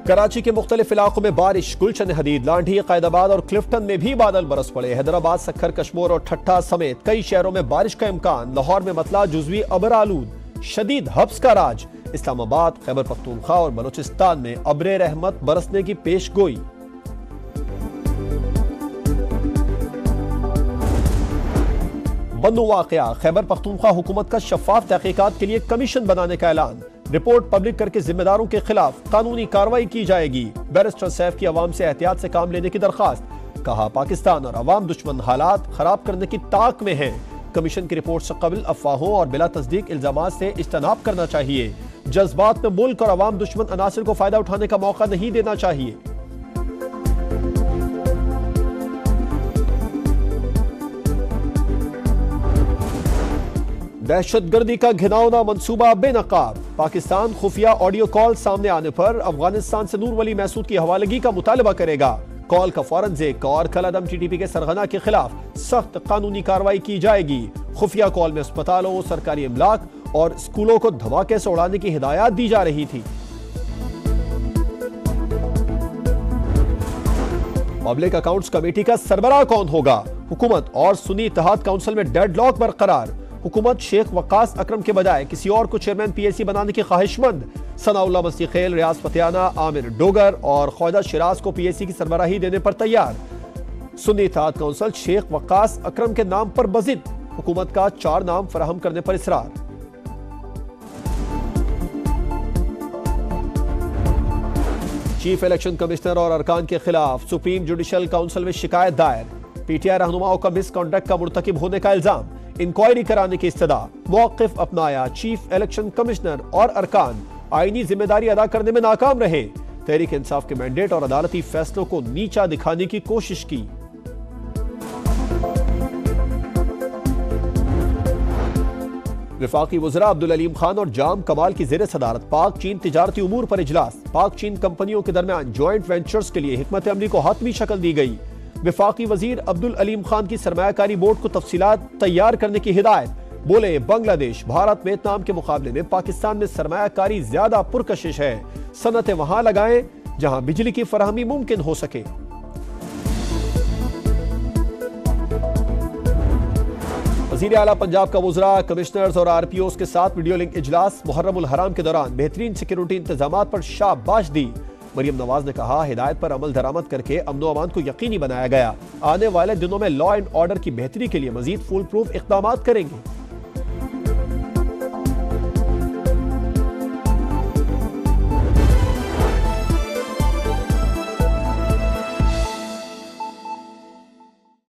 कराची के मुख्तलिफ इलाकों में बारिश, गुलशन हदीद, लांढी, कैदाबाद और क्लिफ्टन में भी बादल बरस पड़े। हैदराबाद, सक्खर, कश्मीर और ठट्ठा समेत कई शहरों में बारिश का इम्कान। लाहौर में मतला जुज़वी अबर आलूद, शदीद हब्स का राज। इस्लामाबाद, खैबर पख्तूनख्वा और बलोचिस्तान में अब्रे रहमत बरसने की पेश गोई। बंदू वाकया, खैबर पख्तूनख्वा हुकूमत का शफाफ तहकीकात के लिए कमीशन बनाने का ऐलान। रिपोर्ट पब्लिक करके जिम्मेदारों के खिलाफ कानूनी कार्रवाई की जाएगी। बैरिस्टर सैफ की अवाम से एहतियात से काम लेने की दरखास्त। कहा, पाकिस्तान और अवाम दुश्मन हालात खराब करने की ताक में है। कमीशन की रिपोर्ट से कबल अफवाहों और बिला तस्दीक इल्जामात से इज्तनाब करना चाहिए। जज्बात में मुल्क और अवाम दुश्मन अनासिर को फायदा उठाने का मौका नहीं देना चाहिए। दहशतगर्दी का घिनौना मंसूबा बेनकाब। पाकिस्तान खुफिया ऑडियो कॉल सामने आने पर अफगानिस्तान से नूर वली महसूद की हवालगी का मुतालबा करेगा। कॉल का फौरन ज़िक्र और कलअदम TTP के सरगना के खिलाफ सख्त कानूनी कार्रवाई की जाएगी। खुफिया कॉल में अस्पतालों, सरकारी इमलाक और स्कूलों को धमाके से उड़ाने की हिदायत दी जा रही थी। पब्लिक अकाउंट्स कमेटी का सरबराह कौन होगा? हुकूमत और सुन्नी इत्तेहाद काउंसिल में डेडलॉक बरकरार। हुकूमत शेख वकास अकरम के बजाय किसी और को चेयरमैन PAC बनाने की ख्वाहिशमंद। सनाउल्लाह मस्ती खेल, रियाज फतियाना, आमिर डोगर और ख्वाजा शिराज को PAC की सरबराही देने पर तैयार। सुन्नी इत्तेहाद काउंसिल शेख वकास अकरम के नाम पर बजिद। हुकूमत का 4 नाम फराहम करने पर इसरार। चीफ इलेक्शन कमिश्नर और अरकान के खिलाफ सुप्रीम जुडिशल काउंसिल में शिकायत दायर। PTI रहनुमाओं का मिसकॉन्डक्ट का मुर्तकिब होने का इल्जाम। इंक्वायरी कराने की इस्तदा। मौक़िफ़ अपनाया। चीफ इलेक्शन कमिश्नर और अरकान आईनी जिम्मेदारी अदा करने में नाकाम रहे। तहरीक इंसाफ के मैंडेट और अदालती फैसलों को नीचा दिखाने की कोशिश की। वफाकी वज़रा अब्दुल अलीम खान और जाम कमाल की ज़ेर सदारत पाक चीन तिजारती उमूर पर इजलास। पाक चीन कंपनियों के दरमियान ज्वाइंट वेंचर्स के लिए हिकमत अमली को हातमी शक्ल दी गई। वफाकी वजीर अब्दुल अलीम खान की सरमायाकारी बोर्ड को तफसीलात तैयार करने की हिदायत। बोले, बांग्लादेश, भारत, वियतनाम के मुकाबले में पाकिस्तान में सरमायाकारी ज्यादा पुरकशिश है। सनतें वहां लगाएं जहां बिजली की फराहमी मुमकिन हो सके। वज़ीर आला पंजाब का वज़रा, कमिश्नर्स और RPOs के साथ वीडियो लिंक इजलास। मुहर्रमुल हराम के दौरान बेहतरीन सिक्योरिटी इंतजामात पर शाबाश दी। मरियम नवाज ने कहा, हिदायत पर अमल दरामद करके अमन व अमान को यकीनी बनाया गया। आने वाले दिनों में लॉ एंड ऑर्डर की बेहतरी के लिए मजीद फुल प्रूफ इक़दामात करेंगे।